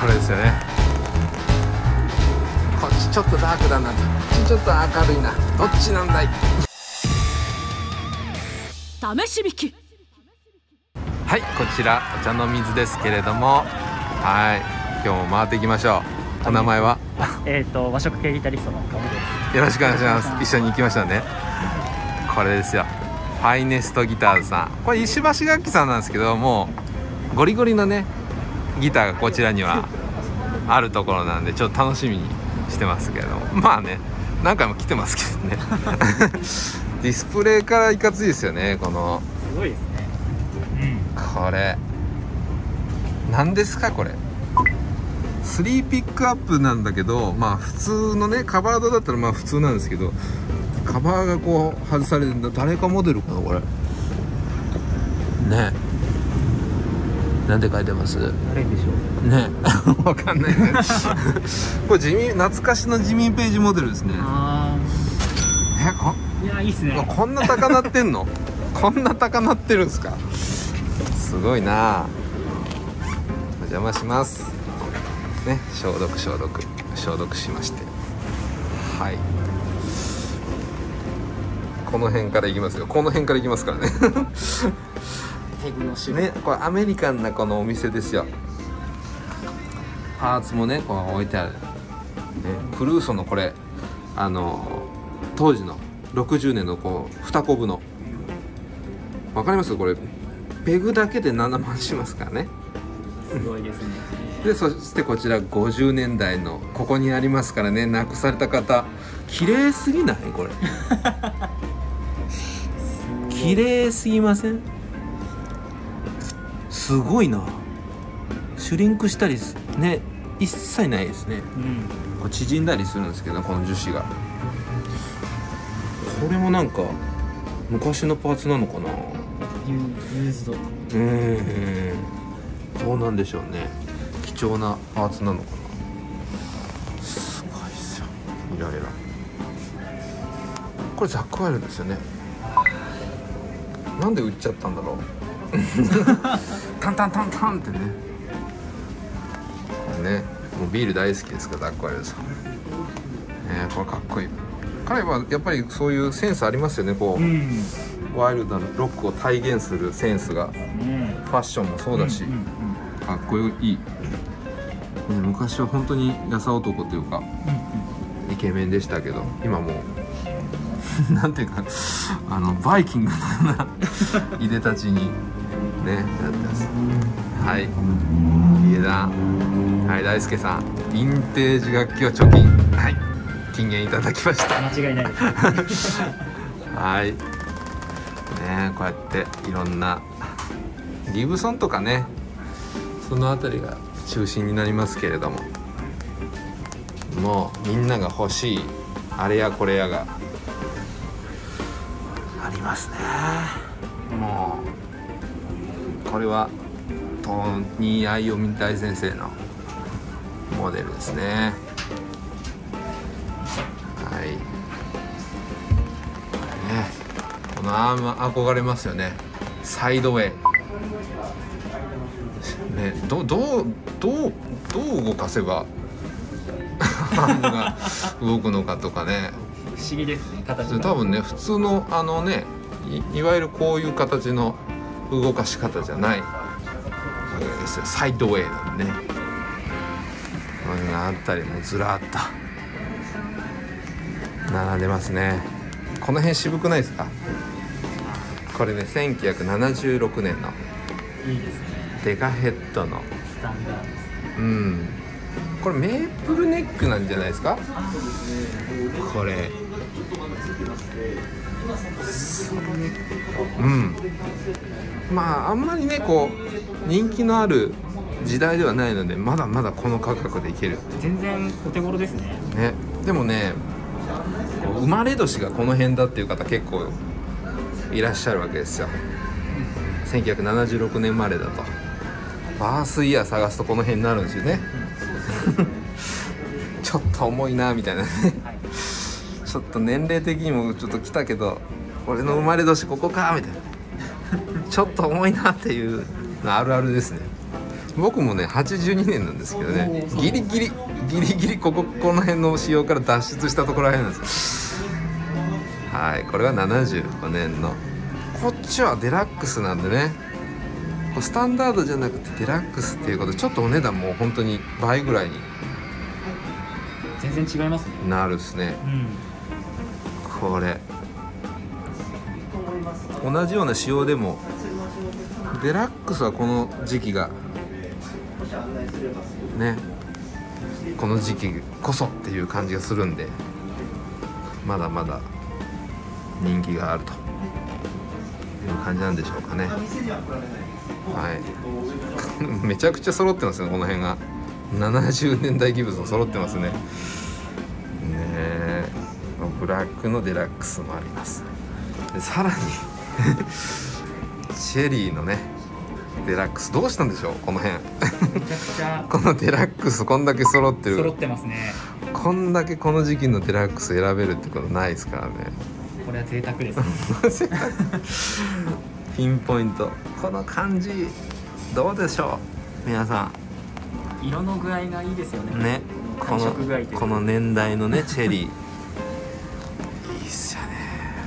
これですよね。こっちちょっとダークだな、こっちちょっと明るいな、どっちなんだい。 試し引き。 はい、こちらお茶の水ですけれども、はい、今日も回っていきましょう。お名前は？ 和食系ギタリストのカムです。 よろしくお願いします。一緒に行きましょうね。これですよ、ファイネストギターズさん。これ石橋楽器さんなんですけども、ゴリゴリのねギターがこちらにはあるところなんで、ちょっと楽しみにしてますけれども、まあね、何回も来てますけどねディスプレイからいかついですよね。このすごいですね。 これ何ですかこれ。3ピックアップなんだけど、まあ普通のねカバードだったらまあ普通なんですけど、カバーがこう外されるんだ。誰かモデルかなこれね。なんて書いてます？ 誰でしょうねわかんないねこれ懐かしの地味ページモデルですね。 いや、いいっすね。 こんな高鳴ってんのこんな高鳴ってるんですか。すごいな。お邪魔しますね。消毒しまして、はい、この辺から行きますよ。この辺から行きますからねね、これアメリカンなこのお店ですよ。パーツもねこう置いてある、ね、クルーソのこれ当時の60年のこう2コブの、わかります？これペグだけで7万しますからね。 すごいですね。 でそしてこちら50年代のここにありますからね。なくされた方、綺麗すぎない？これ綺麗すぎません？すごいな。シュリンクしたりね一切ないですね。こう縮んだりするんですけど、この樹脂が。これもなんか昔のパーツなのかな。 ユーズド。 そうなんでしょうね。貴重なパーツなのかな。すごいですよ。いろいろ。これザックワイルドですよね。なんで売っちゃったんだろうタンタンタンタンってね。これね、もうビール大好きですからザックワイルドさん。これかっこいい。彼はやっぱりそういうセンスありますよね。こう、ワイルドなロックを体現するセンスが、ファッションもそうだし、かっこいい。昔は本当に優男というか、イケメンでしたけど、今もうなんていうかバイキングのようないでたちにねなってます。はい、家田、はい、大輔さん、ヴィンテージ楽器を貯金、はい、金言いただきました。 間違いないですはいね、こうやっていろんなギブソンとかね、そのあたりが中心になりますけれども、もうみんなが欲しいあれやこれやがありますね。もうこれはトニー・アイオミ大先生のモデルですね。はい、このアーム憧れますよね。サイドウェイね、どう動かせばアームが動くのかとかね。 不思議ですね、形が。 多分ね、普通のいわゆるこういう形の動かし方じゃないわけですよ。サイドウェイなんでね。これがあったりもずらっと並んでますね。この辺渋くないですか？これね、1976年のいいですね。 デカヘッドのスタンダードです。 これメープルネックなんじゃないですか？これまああんまりねこう人気のある時代ではないので、まだまだこの価格でいける。 全然お手頃ですね。 でもね、生まれ年がこの辺だっていう方結構いらっしゃるわけですよ。1976年生まれだとバースイヤー探すとこの辺になるんですよねちょっと重いなみたいなねちょっと年齢的にもちょっと来たけど、俺の生まれ年ここかみたいなちょっと重いなっていうのあるあるですね。 僕もね82年なんですけどね、ギリギリこの辺の仕様から脱出したところらへんなんです。はい、これは75年の、こっちはデラックスなんでね、スタンダードじゃなくてデラックスっていうことでちょっとお値段も本当に倍ぐらいに全然違いますね。 なるっすね。これ同じような仕様でもデラックスはこの時期がね、この時期こそっていう感じがするんで、まだまだ人気があるという感じなんでしょうかね。はいめちゃくちゃ揃ってますね、この辺が70年代ギブソン揃ってますね。ねえ、ブラックのデラックスもあります。でさらにチェリーのねデラックスどうしたんでしょう、この辺めちゃくちゃこのデラックスこんだけ揃ってる、 揃ってますね。 こんだけこの時期のデラックス選べるってことないですからね。 これは贅沢ですねピンポイント、この感じどうでしょう皆さ色の具合がいいですよね。 んね。 配色具合というかこの年代のねチェリーいいっすよね。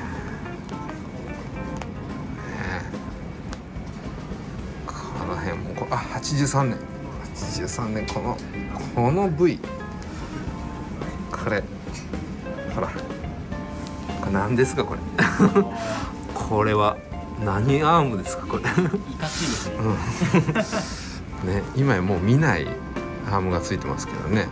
この辺も83年この V これほらこれ何ですかこれこれは何アームですかこれいかついですね、 ね、今やもう見ないアームがついてますけどね。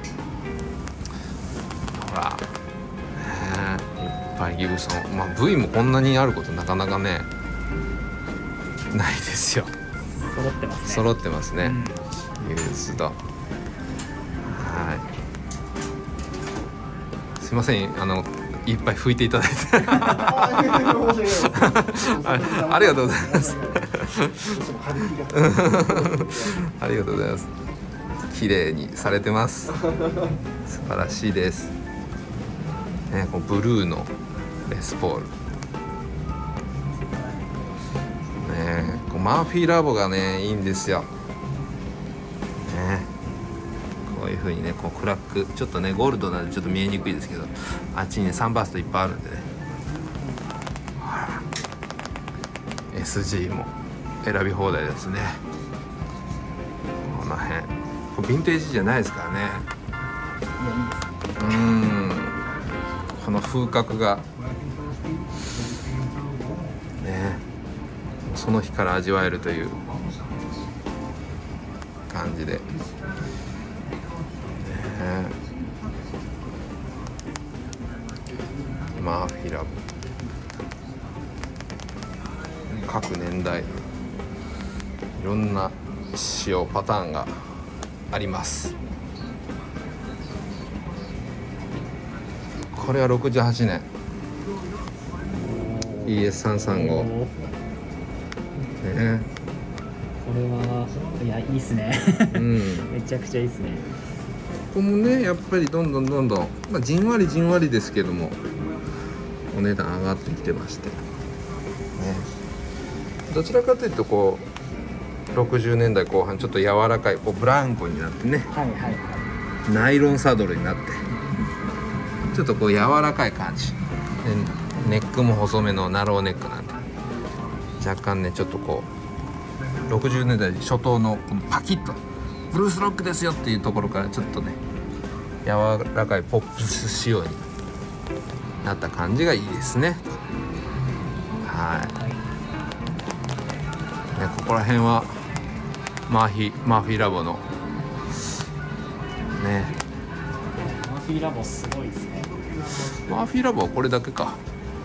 ほら、いっぱいギブソン、V もこんなにあることなかなかねないですよ。 揃ってますね。 揃ってますね、ユーズド。はい、すいませんいっぱい拭いていただいてありがとうございますありがとうございます。綺麗にされてます素晴らしいですね。こうブルーのレスポールね、こうマーフィーラボがねいいんですよね。こういう風にねこうクラックちょっとねゴールドなんでちょっと見えにくいですけど、あっちにねサンバーストいっぱいあるんでね、SG も選び放題ですね。この辺これヴィンテージじゃないですからね。 いや、いいですね。 この風格がねその日から味わえるという感じで、ね、マーフィラブ各年代いろんな仕様パターンがあります。これは68年 ES335 ね。 これはいやいいっすねめちゃくちゃいいっすね。 ここもねやっぱりどんどん、じんわりですけどもお値段上がってきてまして、ね、どちらかというとこう60年代後半ちょっと柔らかいこうブランコになってね、ナイロンサドルになってちょっとこう柔らかい感じで、ネックも細めのナローネックなんで若干ねちょっとこう60年代初頭のこのパキッとブルースロックですよっていうところからちょっとね柔らかいポップス仕様になった感じがいいですね。はい、ね、ここら辺はマーフィーラボのね、 マーフィーラボすごいですね。 マーフィーラボはこれだけかね。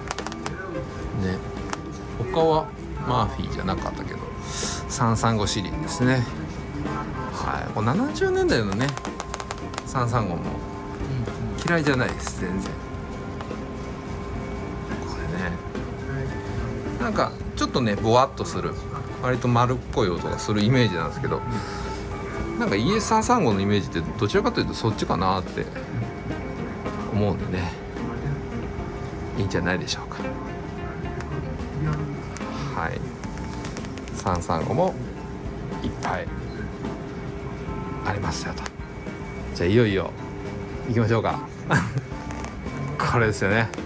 他はマーフィーじゃなかったけど335シリーズですね。はい、これ70年代のね335も嫌いじゃないです全然。これねなんかちょっとねボワッとする割と丸っこい音がするイメージなんですけど、なんか ES335 のイメージってどちらかというとそっちかなって思うんでね、いいんじゃないでしょうか。はい、335もいっぱいありますよと。じゃあいよいよ行きましょうかこれですよね、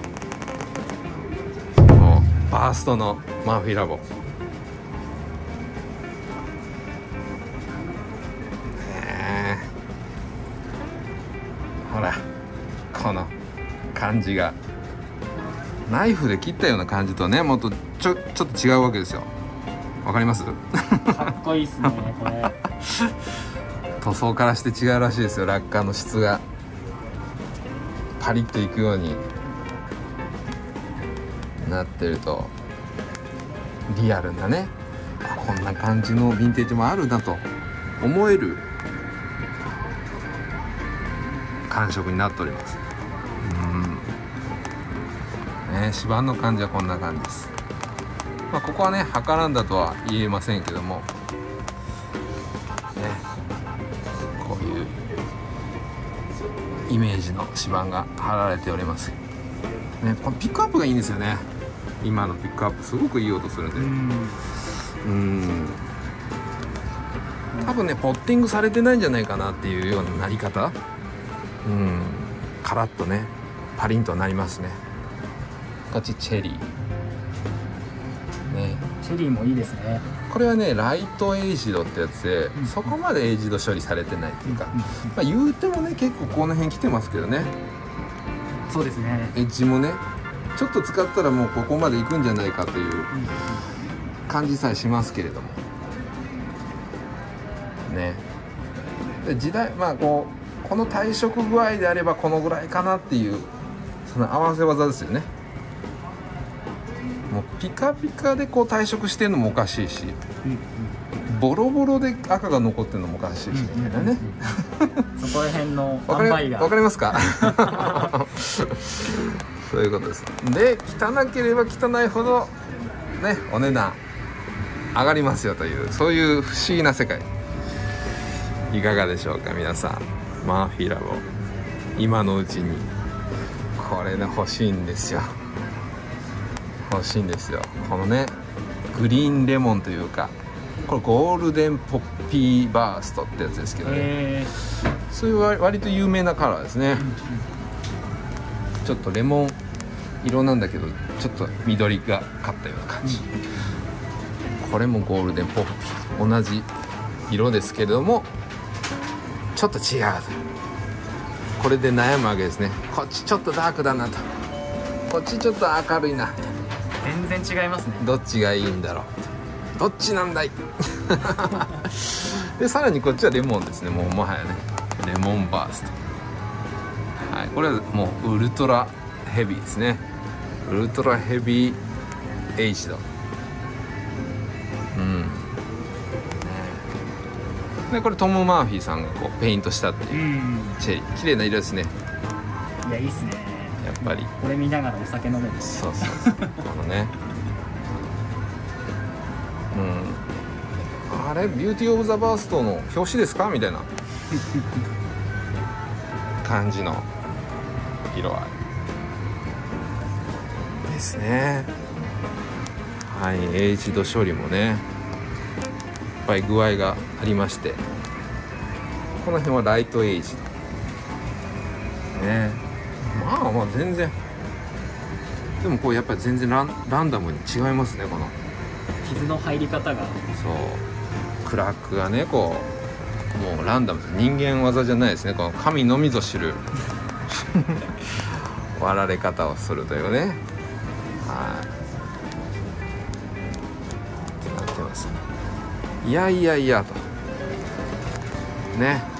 もうバーストのマーフィーラボ、ほらこの感じがナイフで切ったような感じとね、もっとちょっと違うわけですよ。わかりますかっこいいっすねこれ塗装からして違うらしいですよ。落下の質がパリッといくようになってるとリアルなね、こんな感じのヴィンテージもあるなと思える感触になっております。ね、指板の感じはこんな感じです。ここはね測らんだとは言えませんけども、ね、こういうイメージの指板が貼られております、ね、このピックアップがいいんですよね。今のピックアップすごくいい音するんで、多分ねポッティングされてないんじゃないかなっていうようななり方、カラッとねパリンとなりますね。こっちチェリーね、 チェリーもいいですね。 これはねライトエイジドってやつで、そこまでエイジド処理されてないっていうか、言うてもね結構この辺来てますけどね。 そうですね。 エッジもねちょっと使ったらもうここまで行くんじゃないかという感じさえしますけれどもね。で時代この退色具合であればこのぐらいかなっていうその合わせ技ですよね。もうピカピカでこう退色してるのもおかしいし、ボロボロで赤が残ってるのもおかしいしみたいなね。 そこら辺の塩梅がわかりますかそういうことです。で汚ければ汚いほどねお値段上がりますよという、そういう不思議な世界いかがでしょうか皆さん。マーフィーラボ今のうちにこれね欲しいんですよ。欲しいんですよ。このねグリーンレモンというか、これゴールデンポッピーバーストってやつですけどね、そういう割と有名なカラーですね。ちょっとレモン色なんだけどちょっと緑がかったような感じ、これもゴールデンポッピー同じ色ですけれどもちょっと違う。これで悩むわけですね。こっちちょっとダークだなと、こっちちょっと明るいな、 全然違いますね。 どっちがいいんだろう、どっちなんだいでさらにこっちはレモンですね。もうもはやねレモンバースト、はい、これはもうウルトラヘビーですね。ウルトラヘビーエイジド、でこれトム・マーフィーさんがこうペイントしたっていうチェリー、綺麗な色ですね。 いやいいっすね。 やっぱりこれ見ながらお酒飲める。 そうこのねあれビューティー・オブ・ザ・バーストの表紙ですかみたいな感じの色合いですね。はい、エイジド処理もねいっぱい具合がありまして、この辺はライトエイジドね。まあ全然でもこうやっぱり全然ランダムに違いますね。この傷の入り方がそうクラックがねこうもうランダムです。人間技じゃないですね。この神のみぞ知る割られ方をするというね、ってなってます。いやとね、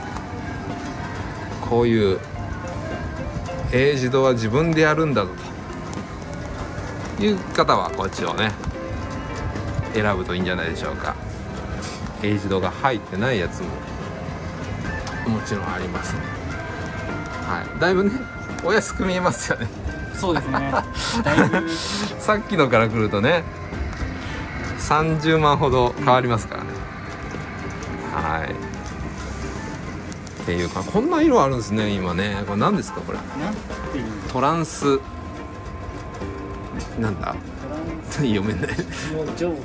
こういうエイジドは自分でやるんだぞという方はこっちをね選ぶといいんじゃないでしょうか。エイジドが入ってないやつももちろんありますね。はい、だいぶねお安く見えますよね。 そうですねだいぶさっきのから来るとね30万ほど変わりますからね、はいっていうかこんな色あるんですね今ね。これ何ですかこれ。 なんていうトランスなんだ読めないジョ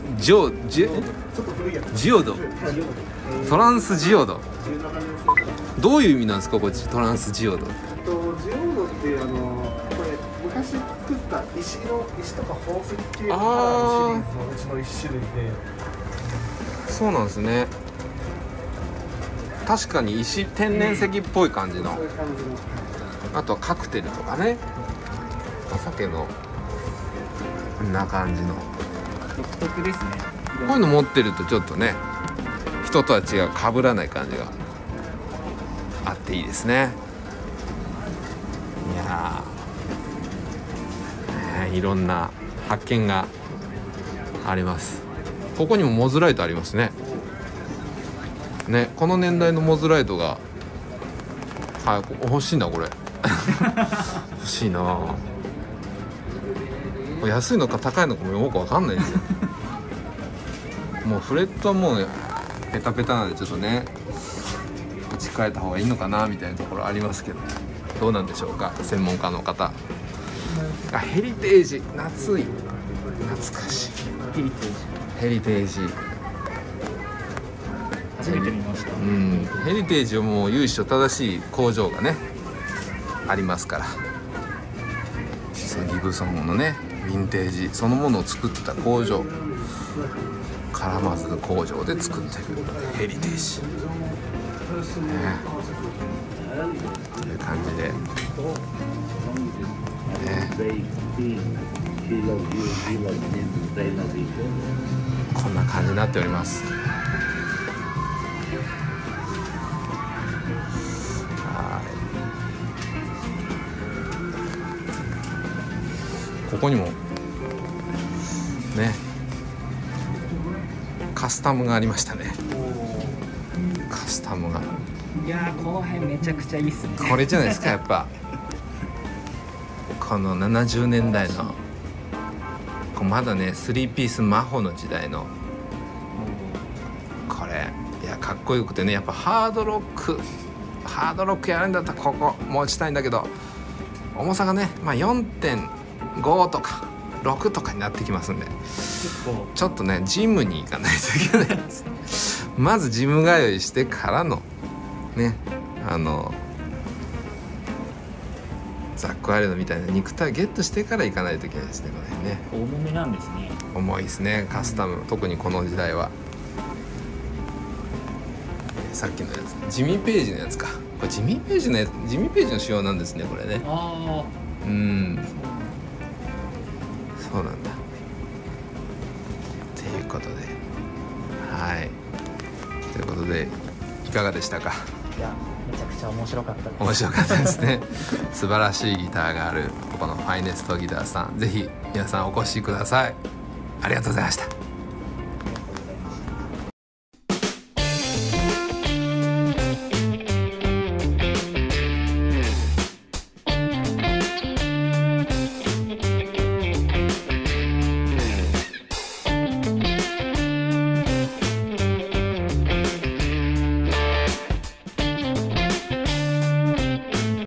ジオド、トランスジオド、どういう意味なんですかこっち、トランスジオド。 ジオドってこれ昔作った石とか宝石系のシリーズのうちの一種類で。 そうなんですね。確かに天然石っぽい感じの、あとはカクテルとかね、お酒のこんな感じの独特ですね。 こういうの持ってるとちょっとね、人とは違う、被らない感じがあっていいですね。いやー、いろんな発見があります。ここにもモズライトありますね。ね、この年代のモズライトが、はい、欲しいなこれ欲しいな。安いのか高いのかもよく分かんないですよもうフレットはもうペタペタなんで、ちょっとね打ち替えた方がいいのかなみたいなところありますけど、どうなんでしょうか、専門家の方。あ、ヘリテージ、懐かしいヘリテージ初めて見ました。 ヘリテージはもう由緒正しい工場がねありますから、そのギブソンのねヴィンテージそのものを作った工場、カラマズ工場で作ってるヘリテージ、ね、という感じで、ね、こんな感じになっております。ここにもねカスタムがありましたね。カスタムが、 いやー、この辺めちゃくちゃいいっすね。 これじゃないですかやっぱこの70年代のまだね3ピースマホの時代のこれ、いやかっこよくてね、やっぱハードロックやるんだったらここ持ちたいんだけど、重さがね、4.5 とか6とかになってきますんで、ちょっとねジムに行かないといけないですまずジム通いしてからのね、ザックワイルドみたいな肉体ゲットしてから行かないといけないですね。これね重めなんですね。 重いですね、カスタム、特にこの時代は。さっきのやつジミー・ページのやつか、これジミー・ページの仕様なんですねこれね。 ああ、 そうなんだ。ということで、はい、ということでいかがでしたか。 いや、めちゃくちゃ面白かったです。 面白かったですね素晴らしいギターがあるここのファイネストギターさん、ぜひ皆さんお越しください。ありがとうございました。